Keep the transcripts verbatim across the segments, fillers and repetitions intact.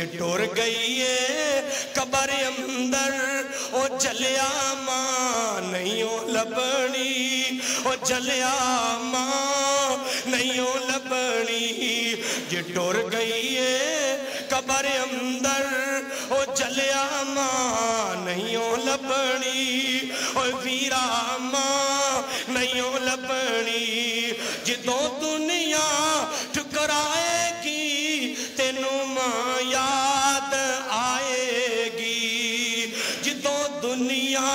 tour گئی ہے قبر اندر او جلیا ماں نہیں او لبنی او جلیا ماں نہیں او لبنی جی ٹور گئی ہے قبر اندر او جلیا ماں نہیں او لبنی او ویرا ماں نہیں او لبنی جدوں دنیا ٹھکرائے گی تینوں ماں یاد آئے گی جدوں دنیا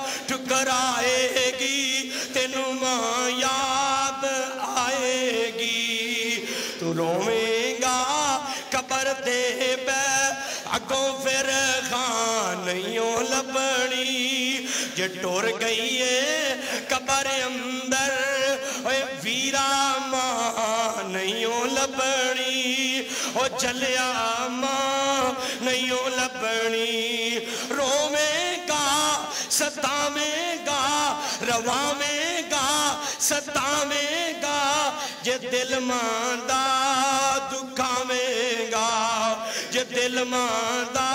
ٹھکرائے گی تینوں ماں یاد آئے گی تو رویں گا قبر دے بے اگوں پھر خان نہیں او لبنی جے ٹور گئی ہے قبر اندر اے ویرا ماں نہیں او لبنی او جلیا ماں نہیں او لبنی رویں گا ستاویں گا رواویں گا ستاویں گا جے دل ماندہ دکھاویں گا جے دل ماندہ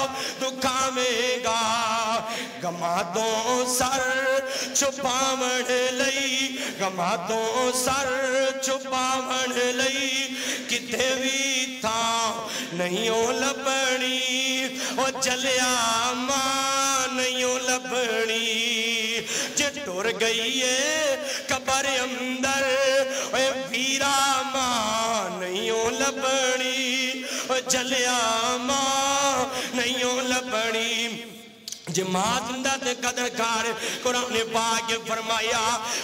دکھاویں گا گما دوں سر چھپاون لئی گما دوں سر چھپاون لئی کتے بھی تھا نہیں او لبنی او جلیا ماں نہیں او لبنی جے ٹور گئی ہے قبر اندر اے ویرا ماں نہیں او لبنی او جلیا ماں نہیں او لبنی جماعت اندر قدر کار قرآن پاک فرمایا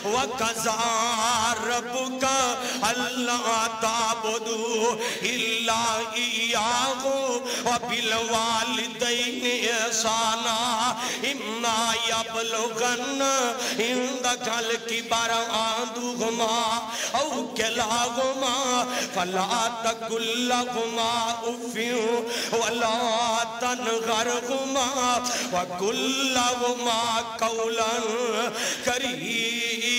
وَقَضَى رَبُّكَ أَلَّا تَعْبُدُوا إِلَّا إِيَّاهُ وَبِالْوَالِدَيْنِ إِحْسَانًا إِمَّا يَبْلُغَنَّ عِندَكَ الْكِبَرَ أَحَدُهُمَا أَوْ كِلَاهُمَا فَلَا تَقُل لَّهُمَا أُفٍّ وَلَا تَنْهَرْهُمَا وَقُل لَّهُمَا قَوْلًا كَرِيمًا